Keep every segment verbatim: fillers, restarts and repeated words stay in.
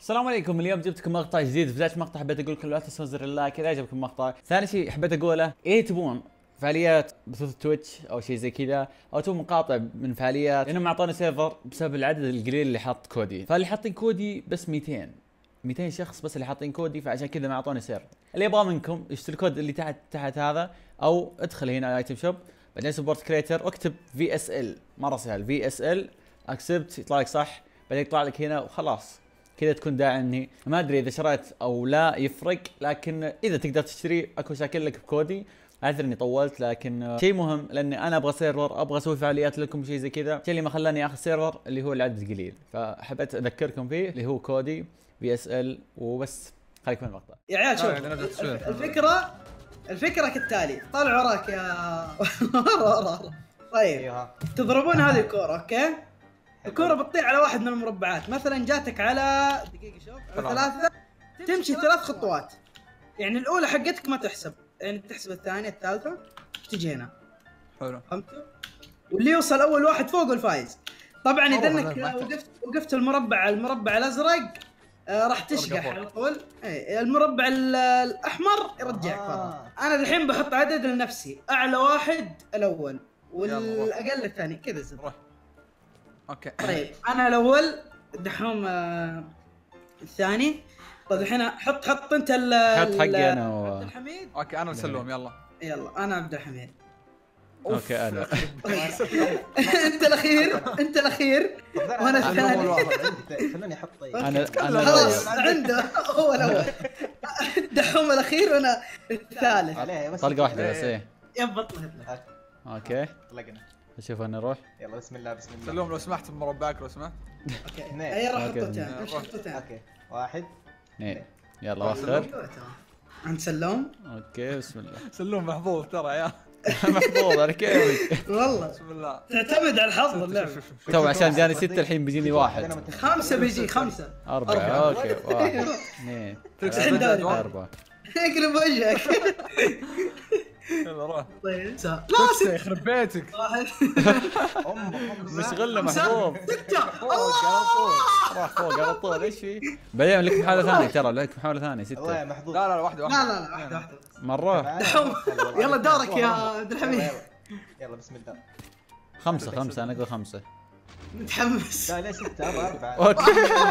السلام عليكم. اليوم جبتكم مقطع جديد. في بداية المقطع حبيت اقول لكم لا تنسون زر اللايك اذا عجبكم المقطع. ثاني شيء حبيت اقوله، ايه تبون فعاليات بثوث تويتش او شيء زي كذا، او تبون مقاطع من فعاليات، لانهم اعطوني سيرفر بسبب العدد القليل اللي حاط كودي، فاللي حاطين كودي بس مئتين مئتين شخص بس اللي حاطين كودي، فعشان كذا ما اعطوني سيرفر. اللي يبغى منكم يشتري الكود اللي تحت تحت هذا، او ادخل هنا على ايتم شوب بعدين سبورت كريتر واكتب في اس ال، مره سهل، في اس ال اكسبت يطلع لك صح، بعدين يطلع لك هنا وخلاص كذا تكون داعمني. ما ادري اذا شريت او لا يفرق، لكن اذا تقدر تشتري اكو شاكر لك بكودي. اعذر اني طولت، لكن شيء مهم لاني انا ابغى سيرفر، ابغى اسوي فعاليات لكم شيء زي كذا. الشيء اللي ما خلاني اخذ سيرفر اللي هو العدد قليل، فحبيت اذكركم فيه اللي هو كودي في اس ال وبس. خليكم من المقطع يا عيال. شوف الفكره الفكره كالتالي، طالع وراك يا طيب تضربون هذه الكوره، اوكي؟ الكوره بتطير على واحد من المربعات، مثلا جاتك على دقيقه شوف على ثلاثه، تمشي ثلاث خطوات، يعني الاولى حقتك ما تحسب، يعني تحسب الثانيه الثالثه تجي هنا. حلو، فهمتوا؟ واللي يوصل اول واحد فوق الفايز. طبعا اذا انك وقفت وقفت المربع المربع الازرق آه راح تشقح على طول. اي المربع الاحمر يرجعك آه. انا الحين بحط عدد لنفسي، اعلى واحد الاول والاقل الثاني كذا زين. اوكي طيب انا الاول، دحوم آه الثاني. طيب الحين حط حط انت ال حط حقي انا و... عبد الحميد. اوكي انا وسلوم. يلا يلا انا عبد الحميد. اوكي انا انت الاخير انت الاخير وانا الثاني. خليني احط. طيب انا انا خلاص عنده هو الاول. دحوم الاخير وانا الثالث. طلقه واحده بس. ايه يلا اطلع. اوكي طلقنا. اشوف انا اروح. يلا بسم الله بسم الله. سلوم لو سمحت مربعك لو سمحت. اوكي اثنين. اي راح حطيتين. اوكي واحد اثنين. يلا واخر عند سلوم. اوكي بسم الله. سلوم محظوظ ترى يا محظوظ على كيفك والله. بسم الله. تعتمد على الحظ اللعبه. تو عشان جاني ستة الحين بيجيني واحد. خمسة بيجي خمسة. أربعة. اوكي واحد اثنين ثلاثة أربعة. اقلب وجهك. يلا روح. طيب لا ستة يخرب بيتك. واحد. مشغلنا محظوظ. ستة. راح فوق على طول. ايش في؟ بعدين لك محاولة ثانية، ترى لك محاولة ثانية. ستة. لا لا واحدة واحدة. لا لا لا واحدة واحدة. مرة. يلا دورك يا عبد الحميد. يلا بسم الله. خمسة خمسة أنا أقول خمسة. متحمس. لا لا ستة أبغى أربعة. أوكي.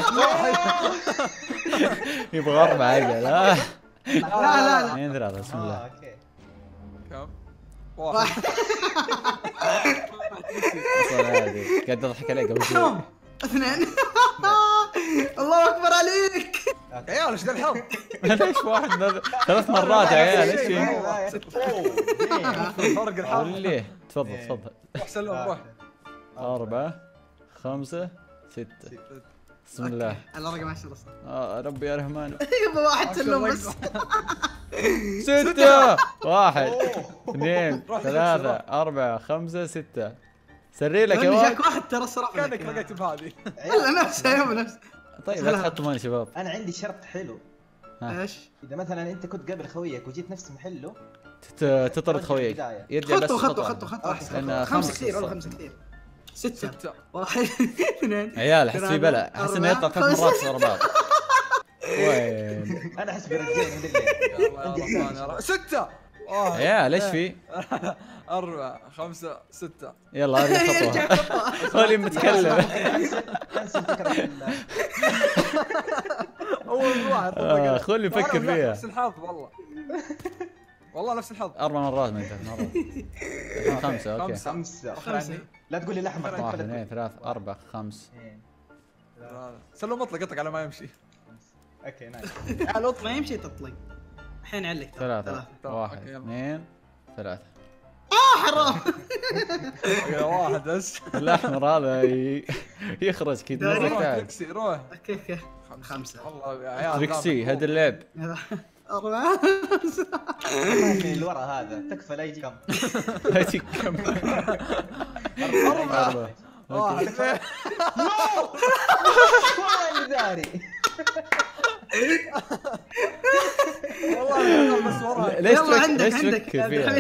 يبغى أربعة أجل. لا لا لا. اثنين ثلاثة بسم الله. اوكي. كم؟ واحد. أصلاً هذه قاعد أضحك عليك قبل شوي. اثنين. الله أكبر عليك. يا عيال ايش ذا الحظ؟ ليش واحد ثلاث مرات يا عيال؟ ايش في؟ فرق الحظ. ليه؟ تفضل تفضل. روح سلوم روح. أربعة خمسة ستة. بسم الله. على رقم عشرة. آه ربي يا رحمن. يبا واحد سلوم بس. ستة. واحد اثنين ثلاثة أربعة خمسة ستة. سري لك يا ولد. ولد. جاك واحد ترى صرف كانك لقيت بهذه. لا نفسه يوم نفسه. طيب لا تحطوا ماني شباب. انا عندي شرط حلو. ايش؟ اذا مثلا انت كنت قبل خويك وجيت نفس محله تطرد خويك يرجع بس خطوة خطوة خطوة. خطوة خطوة. لأن خمسة خمسة كثير والله، صار. خمسة كثير. ستة. ستة. واحد اثنين. عيال احس في بلا، احس انه يطلع ثلاث مرات ورا بعض. وين؟ انا احس برجلين من يلا ستة. عيال ايش في؟ أربعة خمسة ستة. يلا هذه خطوة. هولي متكلم. كنسل فكرة. أول واحد. آه خلي يفكر فيها. نفس الحظ والله. والله نفس الحظ. أربع مرات من ثلاث مرات. خمسة أوكي. خمسة. خمسة. لا تقول لي الأحمر. واحد اثنين ثلاث أربع خمس. سلم اطلق اطلق على ما يمشي. اوكي نايس. على ما يمشي تطلق. الحين علق. ثلاثة. واحد اثنين ثلاثة. اه حرام. واحد بس. الأحمر هذا يخرج كذا. تريكسي روح. اوكي اوكي. خمسة. والله يا عيال. تريكسي هذا اللعب. أربعة. من اللي ورا هذا تكفى لا يجي كم. لا يجي كم. أربعة. واحد اثنين. والله داري. والله بس وراي. ليش يلا عندك ليش عندك تفكر فيها؟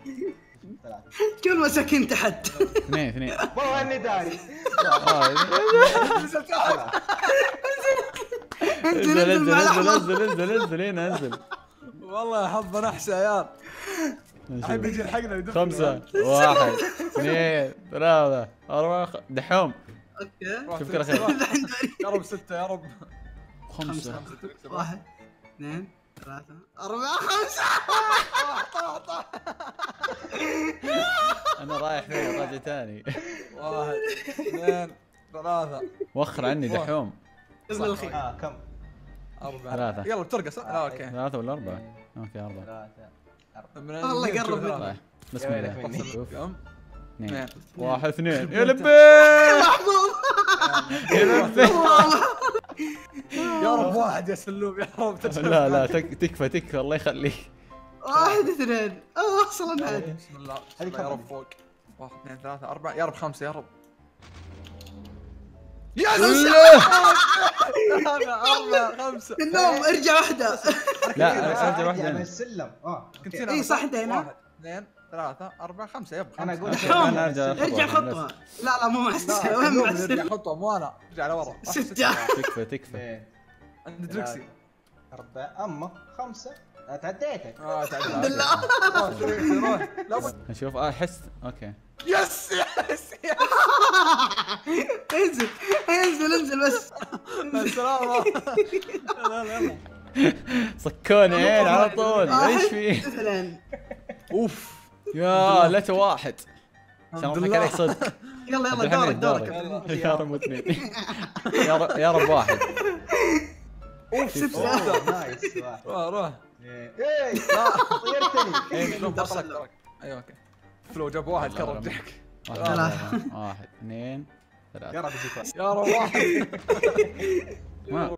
كل مساكين تحت. اثنين اثنين. والله اني داري. انزل انزل انزل انزل انزل انزل هنا انزل. والله حظ نحس يا عيال. الحين بيجي الحقنا يدفن. خمسة واحد اثنين ثلاثة أربعة خ- دحوم اوكي شوف كذا خير. يا رب ستة يا رب. خمسة واحد اثنين ثلاثة أربعة خمسة. أنا رايح فين راجع تاني. واحد اثنين ثلاثة وخر عني دحوم. اسم الخير. اه كم؟ أربعة. ثلاثة. يلا بترقص. لا اوكي. ثلاثة ولا أربعة؟ أوكي أربعة. ثلاثة أربعة. من والله يمين قرب شوف مني. ثلاثة. طيب بسم يا الله. ولك مني. شوف. كم؟ اثنين اثنين. واحد اثنين يا لبيه محظوظ. يا لبيه. يا رب واحد يا سلوم يا رب تجمع. لا لا تك- تكفى تكفى الله يخليك. واحد اثنين اه اصلا عاد. بسم الله بسم الله يا رب فوق. واحد اثنين ثلاثة أربعة يا رب خمسة يا رب. يا الله. أربعة خمسة. النوم ارجع واحدة. لا أنا آه، أرجع واحدة من هنا. السلم اه كنت أوكي. هنا. إي صح، أنت هنا. واحد اثنين ثلاثة أربعة خمسة يب انا خمسة. اقول أنا أرجع ارجع خطوة. لا لا مو مع السلم. لا وين مع نرجع السلم؟ خطوة مو أنا ارجع لورا. ستة. تكفى تكفى. اثنين عند دريكسي. ثلاثة، أربعة أما خمسة آه، تعديتك. اه تعال الحمد لله. روح دريكسي روح. لا بد- نشوف اه احس اوكي. يس يس يس. انزل انزل انزل بس. مع السلامة. لا لا لا. صكوني عين على طول ايش فيه؟ مثلا اوف. يا لا واحد عشان الحمد اضحك لله. عليك صدق. يلا عبد يلا الحميد دورك دورك. دورك. يا رب اثنين. يا رب يا رب واحد. اوف ستة. أوه، نايس واحد. روح روح. ايه لا طيرتني. ايه شوف برصك ترك. ايوه اوكي. فلو جاب واحد كرر جاك. واحد ثلاثة. واحد اثنين يا ثلاثة. رب يجيك واحد. يا رب واحد. ما-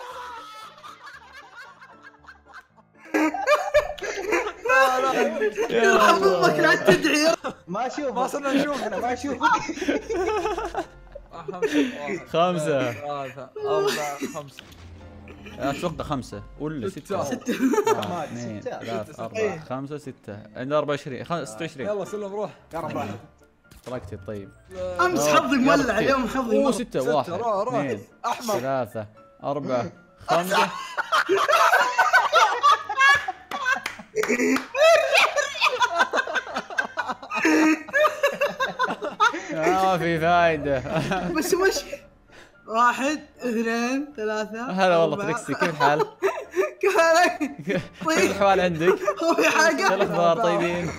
لا لا. يرحم امك لا تدعي. ما اشوف ما صرنا نشوف. انا ما اشوفك. خمسة. ثلاثة أربعة خمسة. اتوقع خمسة ولا ستة. ستة. واحد اثنين ستة. ثلاثة أربعة خمسة ستة عندنا أربعة وعشرين خمسة ستة وعشرين. يلا سلم روح. يا رب واحد. طلقتي طيب. امس أوه، حظي يلا مولع كثير. اليوم حظي اوه مرة. ستة ستة، واحد روح، روح. اثنين أحمر. ثلاثة أربعة خمسة. ما في فايدة. بس مش واحد اثنين ثلاثة. هلا والله أربعة. تريكسي كيف الحال؟ كيف حالك؟ كيف طيب الأحوال عندك؟ هو في شو حاجة؟ الأخبار طيبين؟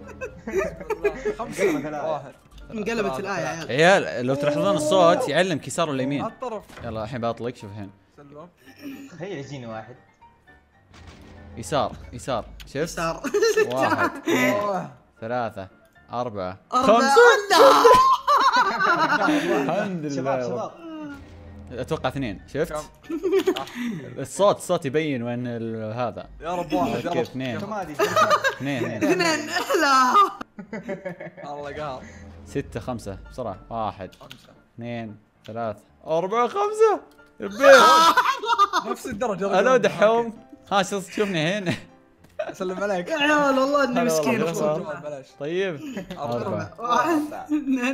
خمسة واحد. انقلبت الآية يا عيال. عيال لو تلاحظون الصوت يعلمك يسار ولا يمين. الطرف. يلا الحين بطلق شوف الحين. سلم. تخيل يجيني واحد. يسار يسار شفت؟ صار واحد اثنين أوه. ثلاثة أربعة أربعة. خمسة. لا. الحمد شباب لله. شباب اتوقع اثنين شفت؟ كم؟ الصوت الصوت يبين وين ال- هذا. يا رب واحد يا كيف رب. اثنين كم هذه؟ اثنين اثنين. اثنين لا. الله قهر. ستة خمسة بسرعة. واحد خمسة. اثنين ثلاثة أربعة خمسة. يبين. نفس الدرجة. الو دحوم. ها شو تشوفني هنا؟ اسلم عليك. يا عيال والله اني هلا مسكين والله. اقسم يلا. بالله. بلاش. طيب أربعة. أربعة. واحد اثنين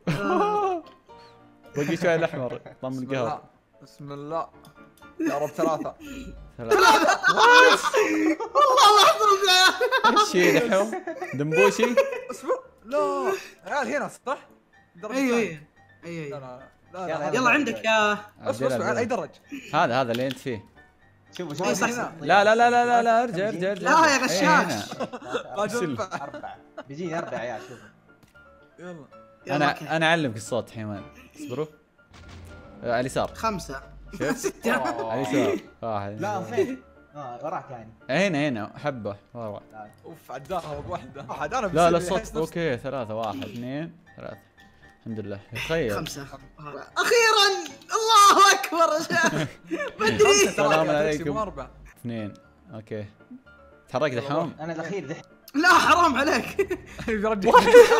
باقي شوي الأحمر ضم بسم القهر. الله. بسم الله. يا رب ثلاثة. ثلاثة. والله محظوظ يا عيال. ايش هي دحوم؟ دمبوشي؟ اصبر. لا. عيال هنا صح؟ الدرجة ايوه الثانية. ايوه لا ايوه لا لا. يلا، لا. يلا عندك يا اصبر اصبر عيال اي درج. هذا هذا اللي انت فيه. شوفوا أي شوفوا صح. هنا. لا لا لا لا لا لا ارجع ارجع ارجع. لا يا إيه، غشاش. هنا. ما سل. تنفع. أربعة بيجيني أربعة عيال شوفوا. يلا. يلا، أوكي. انا انا اعلمك الصوت حيوان. اصبروا. آه، على اليسار. خمسة شفت؟ ستة على اليسار. واحد. لا فين؟ اه وراك يعني. هنا هنا حبه ورا. اوف عداها واحده. واحد انا لا لا بصير الصوت اوكي. ثلاثة واحد اثنين ثلاثة. الحمد لله. تخيل. خمسة أخيرا الله أكبر يا شيخ بدري. السلام عليكم. أربعة. اثنين اوكي. تحرك دحوم. أنا الأخير دحين. لا حرام عليك يرجع.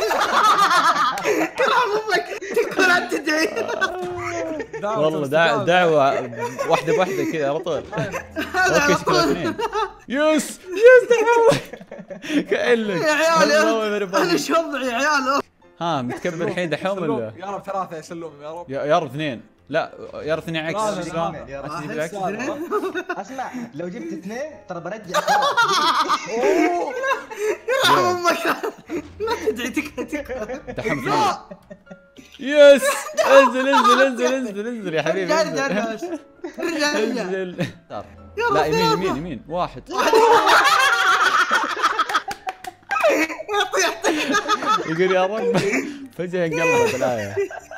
كلام أمك تكون أنت تدعي. والله دع دعوة واحدة بواحدة كذا على طول. هذا على اوكي شكلها طول. اثنين. يس يس دحوم. كأنك. يا عيال Hello يا- أنا everybody. شو وضعي يا عيال. ها متكبر الحين دحوم ولا؟ يا رب ثلاثة يا سلوم يا رب. يا يا رب اثنين. لا يا رب اثنين عكس لا، شلون؟ لا، يا رب. عكس واحد بالعكس. اثنين. اسمع لو جبت اثنين ترى برجع الكرة. اوه يرحم امك لا تدعي تكفى تكفى. دحين اثنين. يس انزل انزل انزل انزل انزل يا حبيبي ارجع ارجع انزل. بس. ارجع ارجع. انزل. لا يمين يمين يمين واحد. يقول يا رب فجأة انقلب بالآية.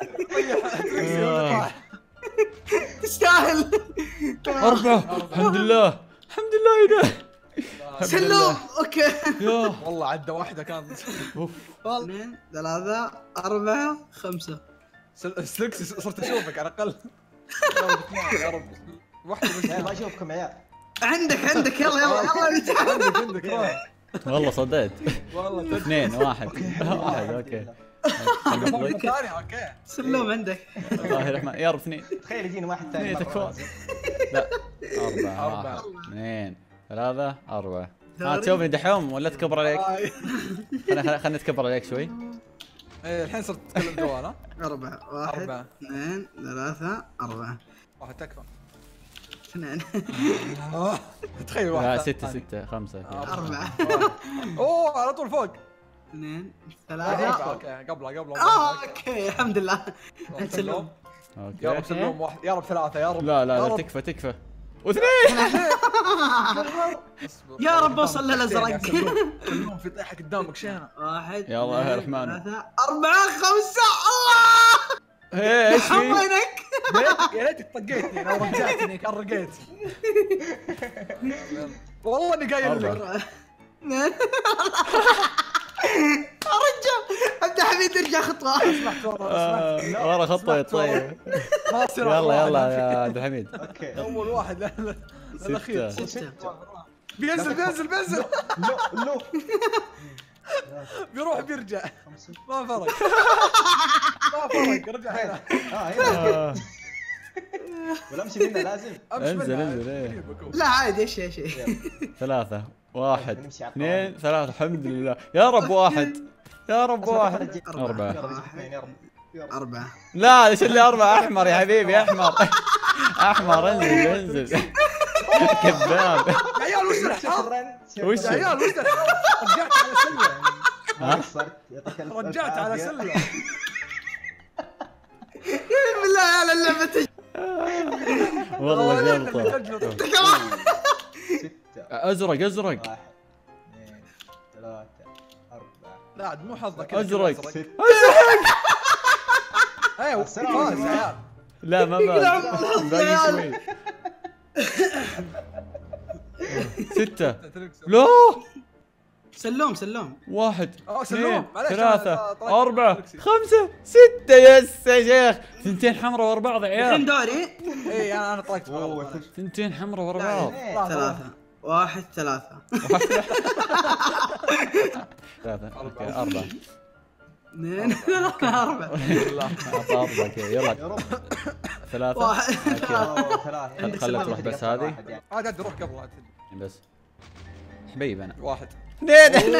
آه. تستاهل. أربعة الحمد لله الحمد لله إذا سلوم اوكي. يا والله عدى واحده كانت اوف. اثنين ثلاثة أربعة خمسة. سل- سلكس صرت اشوفك على الاقل. يا رب اثنين يا رب واحده بس. يا ما اشوفكم يا عيال. عندك عندك يلا يلا يلا نتعامل. عندك عندك روح. والله صدقت. والله تدري. اثنين واحد واحد اوكي. مرة ثانية اوكي. سلوم عندك. الله الرحمن يا رب اثنين تخيل يجيني واحد ثاني اثنين مرة. تكفى. لا أربعة أربعة. واحد اثنين ثلاثة أربعة. ها تشوفني دحوم ولا تكبر عليك؟ آي. خلينا خلينا نتكبر عليك شوي. ايه الحين صرت تتكلم جوال ها؟ أربعة واحد أربعة. اثنين ثلاثة أربعة واحد تكفى. اثنين آه، تخيل واحد لا ثاني. ستة ستة خمسة. أربعة اوه على طول فوق. اثنين أربعة، ثلاثة. اوكي قبله قبله. آه اوكي الحمد لله. سلوم. يا رب اوكي. سلوم واحد يا رب ثلاثة يا رب. لا لا يا لا رب. تكفى تكفى. واثنين. اصبر. يا رب أوصل للأزرق. يا سلوم. سلوم في طيحة قدامك شينة. واحد يا الله يا اثنين، رحمن. ثلاثة أربعة خمسة. الله ايه ايش في؟ حوينك. يا ريتك- يا ريتك طقيتني لو رجعتني كان رقيت. والله اني قايل لك. أربعة. اثنين. رجع عبد الحميد ارجع خطوة. اسمحت والله اسمحت. آه، ورا خطوة يا طيب. ما تصير يلا واحد. يلا يا عبد الحميد. اوكي. اول واحد لا- لا- الاخير. ستة. ستة. بينزل بينزل بينزل. لو لو. بيروح بيرجع. خمسة. ما فرق. ما فرق رجع هنا. اه هنا. آه، ولا امشي منه لازم. امشي انزل، منها. انزل، إيه. يجيبك. لا عادي ايش ايش ايش. ثلاثة واحد نمشي على اثنين ثلاثة الحمد لله يا رب واحد يا رب واحد أربعة. أربعة. يا رب اثنين يا رب. يا رب. أربعة. لا ليش اللي أربعة أحمر يا حبيبي أحمر أحمر انزل انزل كذاب. يا عيال وش الحظ؟ وش؟ يا عيال وش الحظ؟ رجعت على سلة. ها؟ قصرت. يعطيك الف رجعت على عافية. سلة. بالله على اللعبة تج- والله اللي جلطة تجلط. ستة. أزرق أزرق واحد اثنين ثلاثة أربعة. لا عاد مو حظك. أزرق. ست. ايوه السلام فاز عليكم. يا عيال. لا ما باقي باقي شوي. ستة لا سلوم سلوم. واحد أوه، سلوم. اثنين معليش، ثلاثة أنا طلعت أربعة فلكسي. خمسة ستة يس يا شيخ ثنتين حمراء ورا بعض يا الحين عيال دوري. اي انا انا طلعت أوه، فوق. ثنتين حمراء ورا لا، بعض اثنين. ثلاثة واحد ثلاثة. ثلاثة اوكي أربعة اثنين ثلاثة أربعة. أعطى أربعة اوكي يلا يا رب. ثلاثة واحد. اوكي أوه، ثلاثة. عندك خلها سلام. تروح بس هذه. واحد يعني. عاد عاد روح قبل لا تدري. بس حبيب انا واحد. اثنين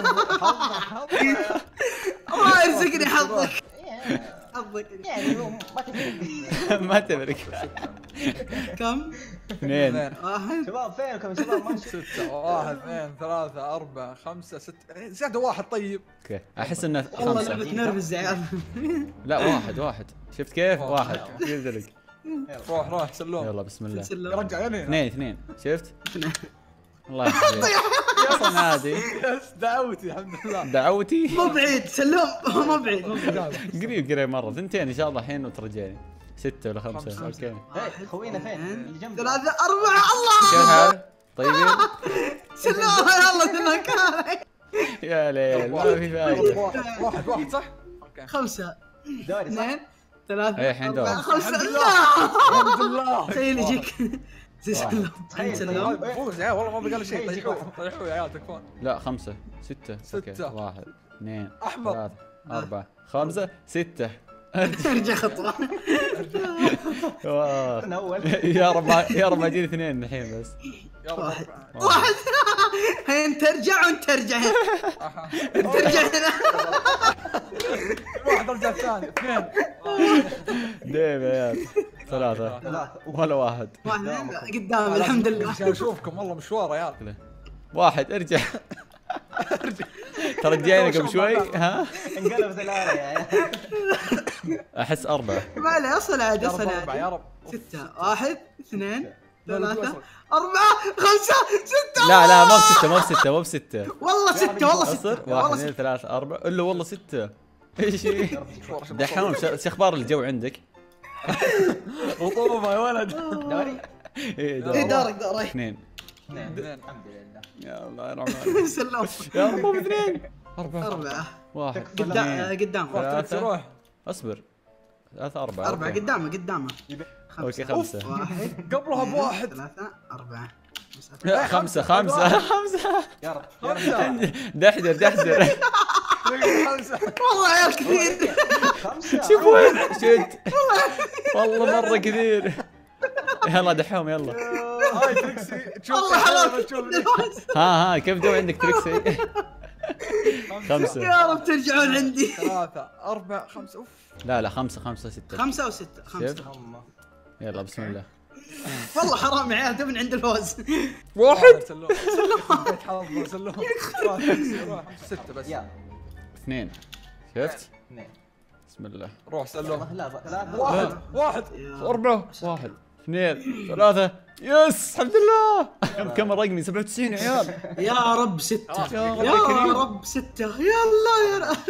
الله يرزقني حظك. حظك. يعني مو- ما تفرق. ما تفرق كم؟ اثنين اثنين. واحد. شباب فينكم يا شباب ما شفت. ستة واحد اثنين ثلاثة أربعة خمسة ستة زاد واحد طيب. اوكي احس انه والله خمسة لعبة نرفز يا عيال. لا واحد واحد شفت كيف واحد. واحد ينزلق روح روح سلوم. يلا بسم الله سلوم. رجع يعني. اثنين اثنين شفت الله يحفظك اصلا عادي يس دعوتي الحمد لله. دعوتي مو بعيد سلوم مو بعيد مو بعيد. قريب قريب مره ثنتين ان شاء الله الحين وترجعني ستة ولا خمسة خمسة. اوكي إيه، خوينا فين؟ اللي جنبي. ثلاثة أربعة. الله كيف حال؟ طيبين؟ سلوم يلا في مكانك. يا ليل ما في فايدة واحد واحد واحد صح؟ اوكي. خمسة دوري صح؟ اثنين ثلاثة إيه، الحين أربعة دور. خمسة. الحمد لا الحمد لله. تخيل يجيك زي سلوم. تخيل. سلوم. فوز يا عيال والله ما بقى له شيء. طيحوا طيحوا يا عيال تكفون. لا خمسة ستة اوكي ستة. واحد اثنين أحمر. ثلاثة أربعة خمسة ستة ارجع خطوه. واو. انا اول. يا رب ما- يا رب ما يجيني اثنين الحين بس. يلا واحد أربعة. واحد. هي انت ارجع وانت ارجع هنا. أها. انت ارجع هنا. واحد رجع الثاني اثنين. ديم يا عيال. ثلاثة ثلاثة. ولا واحد. واحد قدام الحمد لله. عشان اشوفكم والله مشوار يا عيال. واحد ارجع. ترى جاينا قبل شوي ها. انقلبت الآلة يا عيال. احس أربعة. ما عليه اصل عادي يا رب اصل أربعة يا عادي. رب. ستة واحد اثنين لا، لا، ثلاثة توصل. أربعة خمسة ستة. لا لا مو بستة مو بستة مو بستة. والله ستة والله ستة أصر والله واحد ستة. اثنين ثلاثة أربعة إلا والله ستة. ايش هي؟ مشوار، شو دحوم شو شو اخبار الجو عندك؟ رطوبة يا ولد. دوري. ايه ايه دور. دارك دارك. اثنين. اثنين. اثنين. الحمد لله. يا الله يا رحمن. سلام. يا رب مو باثنين. أربعة. أربعة واحد. قدام اثنين. قدام روح تركسي، روح. اصبر. ثلاثة أربعة. أربعة أوكي. قدامه قدامه. أوكي خمسة خمسة. واحد قبلها اثنين، بواحد. ثلاثة أربعة لا، خمسة خمسة خمسة. يا رب يا رب. خمسة. دحدر دحدر. خمسة. والله عيال كثير. خمسة. شوف وين شد. والله مرة كثير. يلا دحوم يلا. هاي تركسي تشوف. والله حرام. تشوف. ها ها كيف جو عندك تريكسي؟ خمسة. يا رب ترجعون عندي. ثلاثة أربعة خمسة أوف. لا لا خمسة خمسة ستة. خمسة وستة خمسة. شوف. هم. يلا بسم الله. والله حرام يا عيال تبن عند الفوز. واحد. سلوم. بيت حظ سلوم. روح تركسي، روح. ستة بس. يلا. اثنين. شفت؟ اثنين. بسم الله. روح سلوم. لا ثلاثة. واحد. واحد. يا أربعة. واحد. اثنين. ثلاثة. يس الحمد لله. كم كم رقمي سبعة وتسعين يا عيال. يا رب ستة. يا رب يا كريم. رب ستة. يلا يا رب.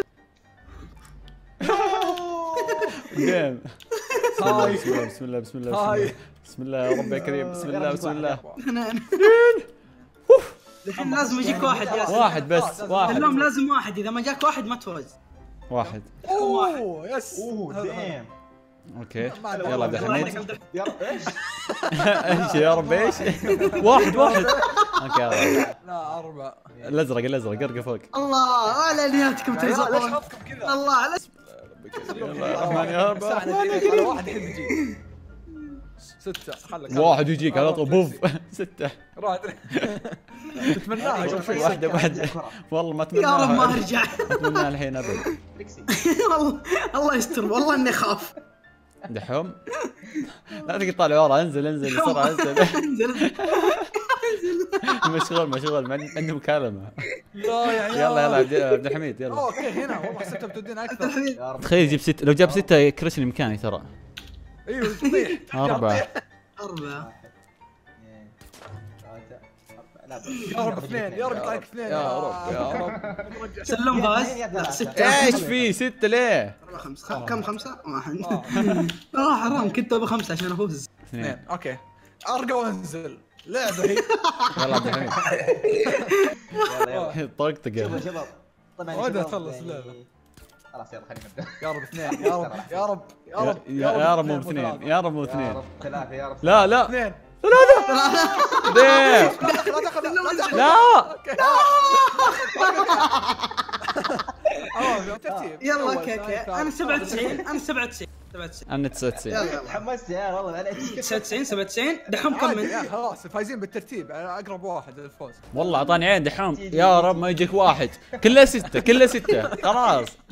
جيم. هاي. بسم الله بسم الله بسم الله بسم هاي. الله. بسم الله يا رب يا كريم بسم الله بسم الله. اثنين. الحين لازم يجيك واحد يا سلام. واحد بس واحد. اليوم لازم واحد اذا ما جاك واحد ما تفوز. واحد. اوه يس. اوه هذا- ديم. اوكي ما عندي يلا عبد والله. الحميد. يا رب ايش؟ ايش يا رب ايش؟ واحد واحد. اوكي يلا. لا أربعة. الازرق الازرق ارقى فوق. الله على نياتكم يا عيال، ليش ترزقون. حظكم كذا؟ الله على يلا يا رحمن يا رب. ساعدنا فيك، على واحد الحين بيجي. ستة خلك. واحد يجيك على طول بوف. ستة. روح. تتمناها قبل شوي. واحدة واحدة. والله ما يا رب ما اتمناها. ارجع. اتمناها الحين ابد. تركسي. والله الله يستر والله اني اخاف. دحوم. لا تقدر تطالع ورا انزل انزل بسرعة انزل. انزل. مشغول مشغول ما عندي مكالمة. لا يا عيال. يلا يلا عبد عبد الحميد يلا. اوكي هنا والله حسبتها بتودينا اكثر. يا رب. تخيل يجيب ستة لو جاب ستة يكرشني مكاني ترى. ايوه تطيح. أربعة. أربعة. اثنين. ثلاثة. أربعة. لا، يا رب اثنين، يا رب يطلع لك اثنين. يا رب يا رب. سلم فاز. يا لا ثلاثة. ستة. ايش في ستة ليه؟ أربعة خمسة. خ- كم خمسة؟ واحد. آه. اه حرام كنت ابغى خمسة عشان افوز. اثنين. اثنين اوكي. ارقى وانزل. لعبة هي. يلا عبد الحميد. يلا يلا. طقطق شوفوا يلا. شباب. طبعا وده شباب خلص يعني- اللعبة. خلاص يلا خلينا نبدا. يا رب اثنين، يا رب يا رب يا رب يا يا رب مو اثنين باثنين وثلاثة. يا رب مو يا اثنين. رب ثلاثة يا رب. لا لا اثنين. ليه؟ لا دخل لا دخل لا دخل. لا آه، ترتيب. يلا أول، اوكي اوكي ثاني، انا ثالث. سبعة وتسعين انا سبعة وتسعين سبعة وتسعين انا تسعة وتسعين. يلا يلا تحمست يا عيال والله عليك. تسعة وتسعين سبعة وتسعين دحوم كم عادي من يا خلاص فايزين بالترتيب اقرب واحد للفوز. والله اعطاني عين دحوم يا رب ما يجيك واحد كله ستة كله ستة خلاص